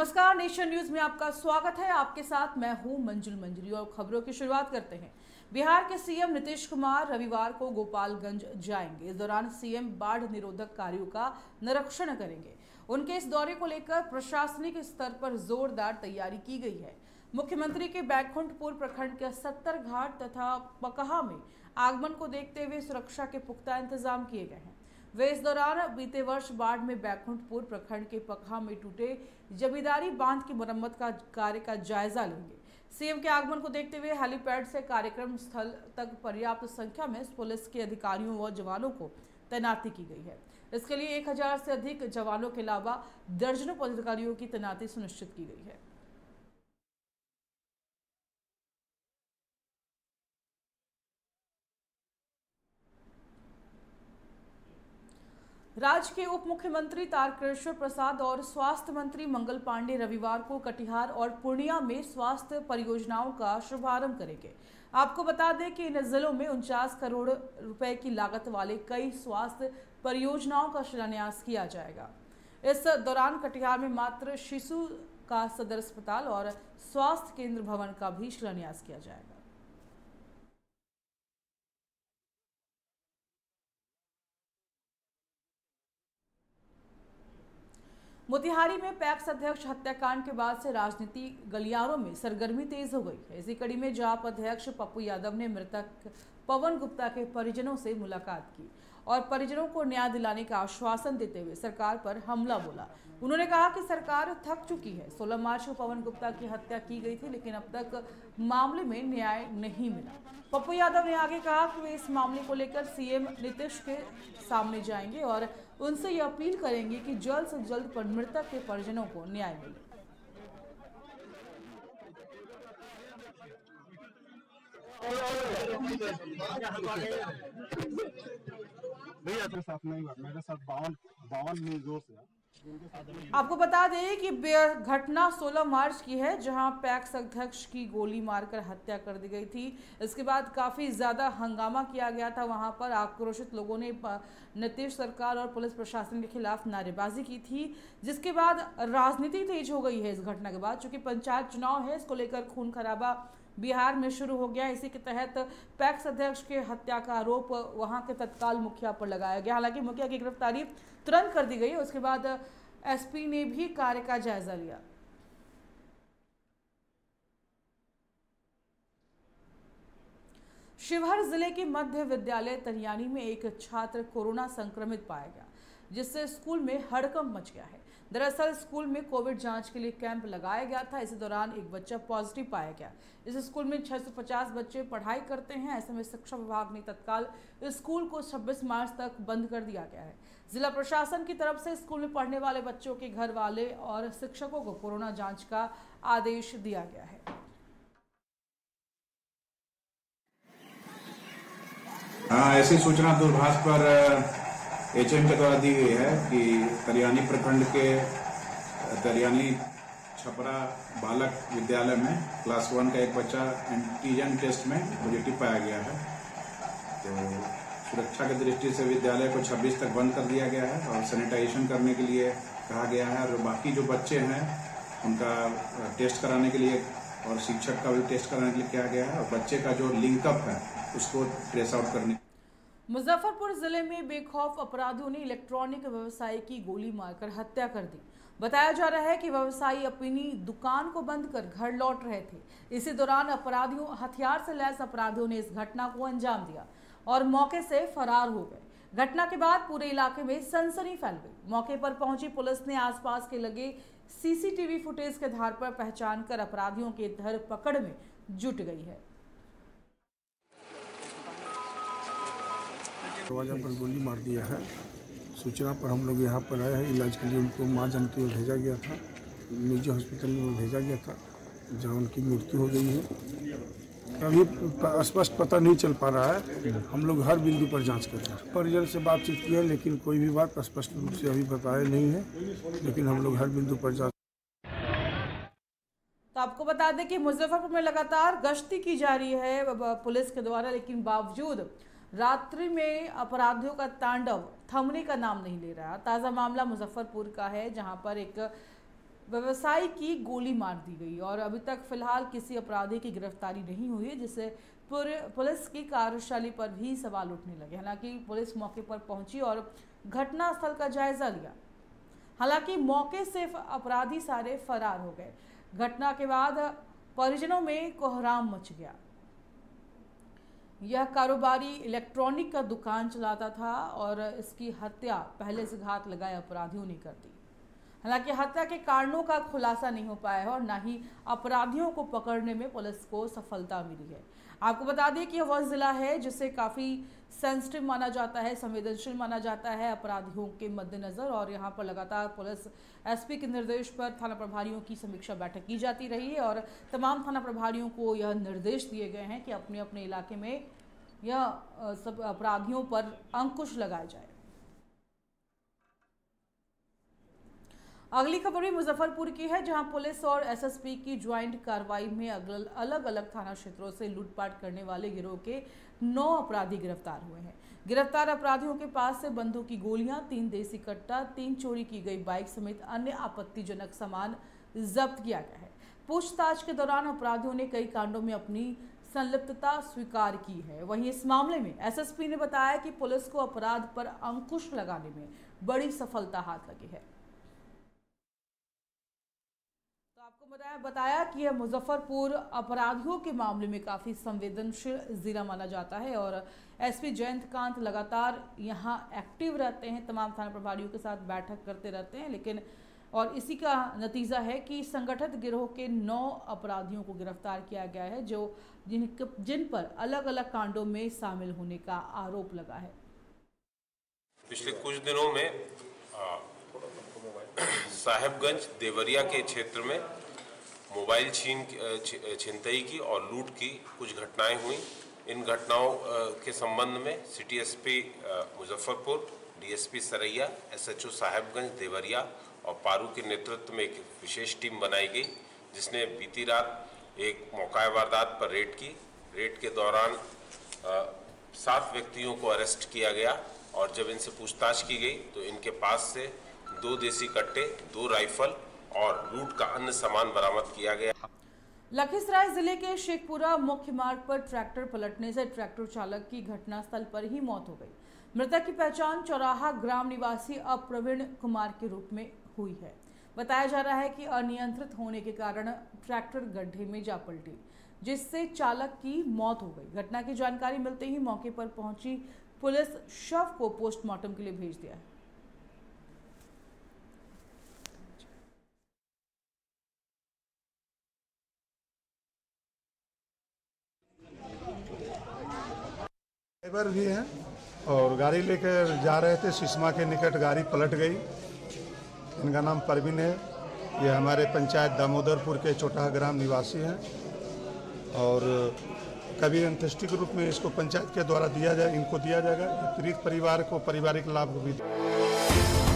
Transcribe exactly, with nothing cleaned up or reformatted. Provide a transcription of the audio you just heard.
नमस्कार, nation news में आपका स्वागत है। आपके साथ मैं हूं मंजुल मंजरी और खबरों की शुरुआत करते हैं। बिहार के सीएम नीतीश कुमार रविवार को गोपालगंज जाएंगे। इस दौरान सीएम बाढ़ निरोधक कार्यों का निरीक्षण करेंगे। उनके इस दौरे को लेकर प्रशासनिक स्तर पर जोरदार तैयारी की गई है। मुख्यमंत्री के बैकुंठपुर प्रखंड के सत्तर घाट तथा पकहा में आगमन को देखते हुए सुरक्षा के पुख्ता इंतजाम किए गए हैं। वे इस दौरान बीते वर्ष बाढ़ में बैकुंठपुर प्रखंड के पकहा में टूटे जमींदारी बांध की मरम्मत का कार्य का जायजा लेंगे। सीएम के आगमन को देखते हुए हेलीपैड से कार्यक्रम स्थल तक पर्याप्त संख्या में पुलिस के अधिकारियों व जवानों को तैनाती की गई है। इसके लिए एक हजार से अधिक जवानों के अलावा दर्जनों पदाधिकारियों की तैनाती सुनिश्चित की गई है। राज्य के उप मुख्यमंत्री तारकेश्वर प्रसाद और स्वास्थ्य मंत्री मंगल पांडे रविवार को कटिहार और पूर्णिया में स्वास्थ्य परियोजनाओं का शुभारंभ करेंगे। आपको बता दें कि इन जिलों में उनचास करोड़ रुपए की लागत वाले कई स्वास्थ्य परियोजनाओं का शिलान्यास किया जाएगा। इस दौरान कटिहार में मातृ शिशु का सदर अस्पताल और स्वास्थ्य केंद्र भवन का भी शिलान्यास किया जाएगा। मोतिहारी में पैक्स अध्यक्ष हत्याकांड के बाद से राजनीति गलियारों में सरगर्मी तेज हो गई है। इसी कड़ी में जाप अध्यक्ष पप्पू यादव ने मृतक पवन गुप्ता के परिजनों से मुलाकात की और परिजनों को न्याय दिलाने का आश्वासन देते हुए सरकार पर हमला बोला। उन्होंने कहा कि सरकार थक चुकी है। सोलह मार्च को पवन गुप्ता की हत्या की गई थी, लेकिन अब तक मामले में न्याय नहीं मिला। पप्पू यादव ने आगे कहा कि वे इस मामले को लेकर सीएम नीतीश के सामने जाएंगे और उनसे यह अपील करेंगे कि जल्द से जल्द पर मृतक के परिजनों को न्याय मिले। भैया तो साथ नहीं हुआ, मेरे साथ बावन बावन न्यूज़ से। आपको बता दें कि घटना सोलह मार्च की है, जहां पैक्स अध्यक्ष की गोली मारकर हत्या कर दी गई थी। इसके बाद काफी ज्यादा हंगामा किया गया था। वहां पर आक्रोशित लोगों ने नीतीश सरकार और पुलिस प्रशासन के खिलाफ नारेबाजी की थी, जिसके बाद राजनीति तेज हो गई है। इस घटना के बाद चूंकि पंचायत चुनाव है, इसको लेकर खून खराबा बिहार में शुरू हो गया। इसी के तहत पैक्स अध्यक्ष के हत्या का आरोप वहां के तत्काल मुखिया पर लगाया गया। हालांकि मुखिया की गिरफ्तारी तुरंत कर दी गई। उसके बाद एसपी ने भी कार्य का जायजा लिया। शिवहर जिले के मध्य विद्यालय तरियानी में एक छात्र कोरोना संक्रमित पाया गया, जिससे स्कूल में हड़कंप मच गया है। दरअसल स्कूल में कोविड जांच के लिए कैंप लगाया गया था। इसी दौरान एक बच्चा पॉजिटिव पाया गया। इस स्कूल में छह सौ पचास बच्चे पढ़ाई करते हैं। ऐसे में शिक्षा विभाग ने तत्काल स्कूल को छब्बीस मार्च तक बंद कर दिया गया है। जिला प्रशासन की तरफ से स्कूल में पढ़ने वाले बच्चों के घर वाले और शिक्षकों को कोरोना जांच का आदेश दिया गया है। हाँ, ऐसी सूचना दूरभाष पर एचएम के द्वारा दी गई है कि तरियानी प्रखंड के तरियानी छपरा बालक विद्यालय में क्लास वन का एक बच्चा एंटीजन टेस्ट में पॉजिटिव पाया गया है। तो सुरक्षा की दृष्टि से विद्यालय को छब्बीस तक बंद कर दिया गया है और सैनिटाइजेशन करने के लिए कहा गया है। और बाकी जो बच्चे हैं उनका टेस्ट कराने के लिए और शिक्षक का भी टेस्ट कराने के लिए किया गया है। और बच्चे का जो लिंकअप है उसको ट्रेस आउट करने। मुजफ्फरपुर जिले में बेखौफ अपराधियों ने इलेक्ट्रॉनिक व्यवसायी की गोली मारकर हत्या कर दी। बताया जा रहा है कि व्यवसायी अपनी दुकान को बंद कर घर लौट रहे थे। इसी दौरान अपराधियों हथियार से लैस अपराधियों ने इस घटना को अंजाम दिया और मौके से फरार हो गए। घटना के बाद पूरे इलाके में सनसनी फैल गई। मौके पर पहुंची पुलिस ने आसपास के लगे सीसीटीवी फुटेज के आधार पर पहचान कर अपराधियों के धर पकड़ में जुट गई है। दरवाजा पर गोली मार दिया है। सूचना पर हम लोग यहाँ पर आए हैं। इलाज के लिए उनको माँ जानकी में भेजा गया था, निजी हॉस्पिटल में भेजा गया था, जहाँ उनकी मृत्यु हो गई है। अभी स्पष्ट पता नहीं चल पा रहा है। हम लोग हर बिंदु पर जांच कर रहे हैं। परिजन से बातचीत की है, लेकिन कोई भी बात स्पष्ट रूप से अभी बताया नहीं है। लेकिन हम लोग हर बिंदु पर जांच। तो आपको बता दें कि मुजफ्फरपुर में लगातार गश्ती की जा रही है पुलिस के द्वारा, लेकिन बावजूद रात्रि में अपराधियों का तांडव थमने का नाम नहीं ले रहा। ताज़ा मामला मुजफ्फरपुर का है, जहां पर एक व्यवसायी की गोली मार दी गई और अभी तक फिलहाल किसी अपराधी की गिरफ्तारी नहीं हुई है, जिससे पुलिस की कार्यशैली पर भी सवाल उठने लगे। हालांकि पुलिस मौके पर पहुंची और घटनास्थल का जायजा लिया। हालांकि मौके से अपराधी सारे फरार हो गए। घटना के बाद परिजनों में कोहराम मच गया। यह कारोबारी इलेक्ट्रॉनिक का दुकान चलाता था और इसकी हत्या पहले से घात लगाए अपराधियों ने कर दी। हालांकि हत्या के कारणों का खुलासा नहीं हो पाया है और न ही अपराधियों को पकड़ने में पुलिस को सफलता मिली है। आपको बता दें कि यह वह जिला है जिसे काफ़ी सेंसिटिव माना जाता है, संवेदनशील माना जाता है अपराधियों के मद्देनज़र, और यहां पर लगातार पुलिस एसपी के निर्देश पर थाना प्रभारियों की समीक्षा बैठक की जाती रही है और तमाम थाना प्रभारियों को यह निर्देश दिए गए हैं कि अपने अपने इलाके में यह सब अपराधियों पर अंकुश लगाया जाए। अगली खबर भी मुजफ्फरपुर की है, जहां पुलिस और एसएसपी की ज्वाइंट कार्रवाई में अलग अलग थाना क्षेत्रों से लूटपाट करने वाले गिरोह के नौ अपराधी गिरफ्तार हुए हैं। गिरफ्तार अपराधियों के पास से बंदूक की गोलियां, तीन देसी कट्टा, तीन चोरी की गई बाइक समेत अन्य आपत्तिजनक सामान जब्त किया गया है। पूछताछ के दौरान अपराधियों ने कई कांडों में अपनी संलिप्तता स्वीकार की है। वहीं इस मामले में एसएसपी ने बताया कि पुलिस को अपराध पर अंकुश लगाने में बड़ी सफलता हाथ लगी है। आपको बताया बताया कि यह मुजफ्फरपुर अपराधियों के मामले में काफ़ी संवेदनशील जिला माना जाता है और एसपी जयंतकांत लगातार यहां एक्टिव रहते हैं, तमाम थाना प्रभारियों के साथ बैठक करते रहते हैं। लेकिन और इसी का नतीजा है कि संगठित गिरोह के नौ अपराधियों को गिरफ्तार किया गया है, जो जिन जिन पर अलग अलग कांडों में शामिल होने का आरोप लगा है। पिछले कुछ दिनों में आ, साहेबगंज देवरिया के क्षेत्र में मोबाइल छीन छिनतई की और लूट की कुछ घटनाएं हुई। इन घटनाओं के संबंध में city SP Muzaffarpur, DSP Saraiya, SHO Sahebganj Deoria और पारू के नेतृत्व में एक विशेष टीम बनाई गई, जिसने बीती रात एक मौका वारदात पर रेड की। रेड के दौरान सात व्यक्तियों को अरेस्ट किया गया और जब इनसे पूछताछ की गई तो इनके पास से दो देसी कट्टे, दो राइफल और लूट का अन्य सामान बरामद किया गया। लखीसराय जिले के शेखपुरा मुख्य मार्ग पर ट्रैक्टर पलटने से ट्रैक्टर चालक की घटनास्थल पर ही मौत हो गई। मृतक की पहचान चौराहा ग्राम निवासी अप्रवीण कुमार के रूप में हुई है। बताया जा रहा है कि अनियंत्रित होने के कारण ट्रैक्टर गड्ढे में जा पलटी, जिससे चालक की मौत हो गई। घटना की जानकारी मिलते ही मौके पर पहुंची पुलिस शव को पोस्टमार्टम के लिए भेज दिया है। ड्राइवर भी हैं और गाड़ी लेकर जा रहे थे, सिसमा के निकट गाड़ी पलट गई। इनका नाम परवीन है, ये हमारे पंचायत दामोदरपुर के चौटाहा ग्राम निवासी हैं और कभी अंत्येष्टि के रूप में इसको पंचायत के द्वारा दिया जाए इनको दिया जाएगा। पीड़ित परिवार को पारिवारिक लाभ भी